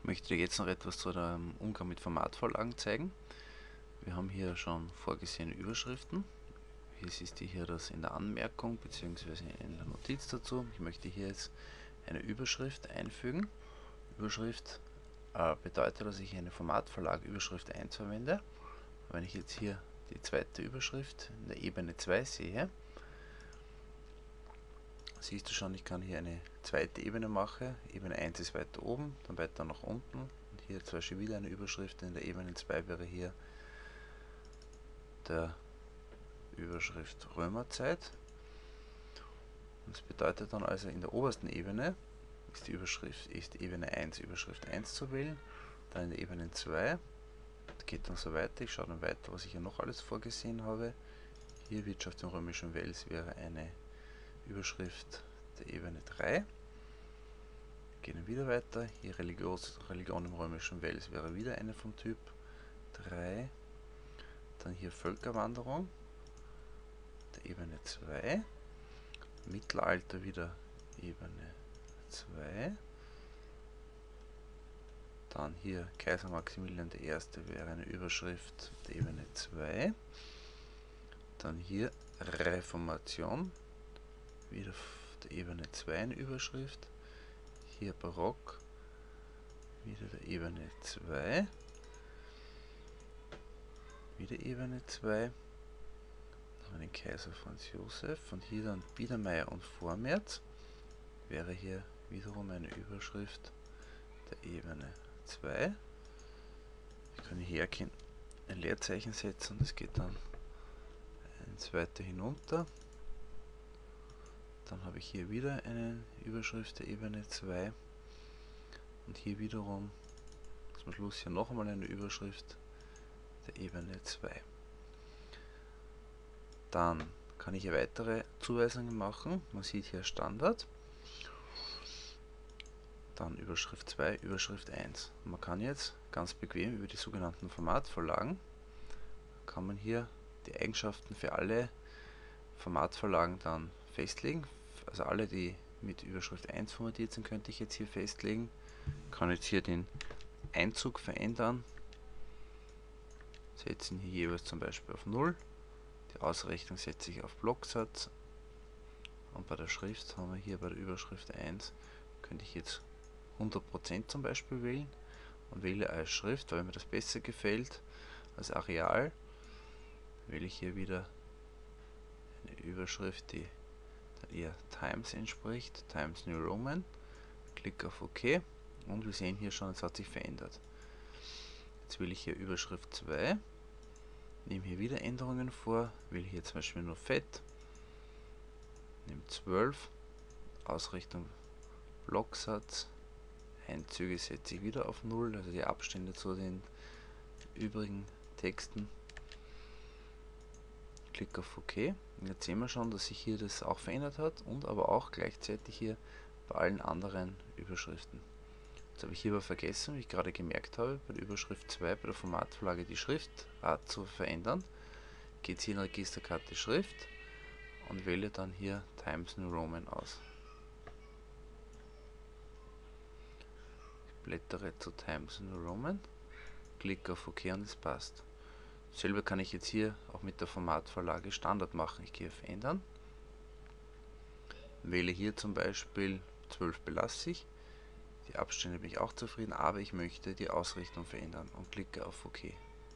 möchte dir jetzt noch etwas zu dem Umgang mit Formatvorlagen zeigen. Wir haben hier schon vorgesehene Überschriften. Hier siehst du hier das in der Anmerkung bzw. in der Notiz dazu. Ich möchte hier jetzt eine Überschrift einfügen. Überschrift bedeutet, dass ich eine Formatvorlage Überschrift 1 verwende. Wenn ich jetzt hier die zweite Überschrift in der Ebene 2 sehe, siehst du schon, ich kann hier eine zweite Ebene machen. Ebene 1 ist weiter oben, dann weiter nach unten. Und hier zum Beispiel wieder eine Überschrift in der Ebene 2 wäre hier der Überschrift Römerzeit. Das bedeutet dann also, in der obersten Ebene ist Ebene 1 Überschrift 1 zu wählen, dann in der Ebene 2, das geht dann so weiter, ich schaue dann weiter, was ich hier noch alles vorgesehen habe. Hier Wirtschaft im römischen Wels wäre eine Überschrift der Ebene 3. Gehen dann wieder weiter, hier Religion im römischen Wels wäre wieder eine vom Typ 3. Dann hier Völkerwanderung der Ebene 2. Mittelalter wieder Ebene 2. Dann hier Kaiser Maximilian I. wäre eine Überschrift der Ebene 2. Dann hier Reformation, wieder der Ebene 2 eine Überschrift. Hier Barock, wieder der Ebene 2. Wieder Ebene 2. Dann den Kaiser Franz Josef und hier dann Biedermeier und Vormärz wäre hier wiederum eine Überschrift der Ebene 2. Ich kann hier ein Leerzeichen setzen, das geht dann eins weiter hinunter. Dann habe ich hier wieder eine Überschrift der Ebene 2 und hier wiederum zum Schluss hier noch einmal eine Überschrift der Ebene 2. Dann kann ich hier weitere Zuweisungen machen. Man sieht hier Standard, dann Überschrift 2, Überschrift 1. Und man kann jetzt ganz bequem über die sogenannten Formatvorlagen, kann man hier die Eigenschaften für alle Formatvorlagen dann festlegen. Also alle, die mit Überschrift 1 formatiert sind, könnte ich jetzt hier festlegen. Ich kann jetzt hier den Einzug verändern, setzen hier jeweils zum Beispiel auf 0. Die Ausrichtung setze ich auf Blocksatz. Und bei der Schrift haben wir hier bei der Überschrift 1, könnte ich jetzt 100% zum Beispiel wählen und wähle als Schrift, weil mir das besser gefällt als Areal, wähle ich hier wieder eine Überschrift, die dann eher Times entspricht, Times New Roman, klicke auf OK und wir sehen hier schon, es hat sich verändert. Jetzt wähle ich hier Überschrift 2, nehme hier wieder Änderungen vor, wähle hier zum Beispiel nur Fett, nehme 12, Ausrichtung Blocksatz, Einzüge setze ich wieder auf 0, also die Abstände zu den übrigen Texten. Klicke auf OK. Und jetzt sehen wir schon, dass sich hier das auch verändert hat und aber auch gleichzeitig hier bei allen anderen Überschriften. Jetzt habe ich hier aber vergessen, wie ich gerade gemerkt habe, bei der Überschrift 2 bei der Formatvorlage die Schriftart zu verändern. Geht hier in Registerkarte Schrift und wähle dann hier Times New Roman aus. Blättere zu Times New Roman, klicke auf OK und es passt. Selber kann ich jetzt hier auch mit der Formatvorlage Standard machen. Ich gehe auf Ändern, wähle hier zum Beispiel 12 belasse ich, die Abstände bin ich auch zufrieden, aber ich möchte die Ausrichtung verändern und klicke auf OK.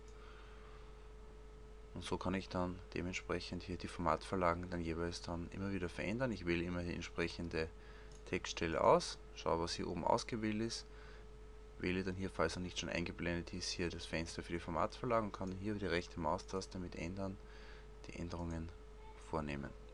Und so kann ich dann dementsprechend hier die Formatvorlagen dann jeweils dann immer wieder verändern. Ich wähle immer die entsprechende Textstelle aus, schaue, was hier oben ausgewählt ist, wähle dann hier, falls er nicht schon eingeblendet ist, hier das Fenster für die Formatvorlage und kann hier über die rechte Maustaste mit Ändern die Änderungen vornehmen.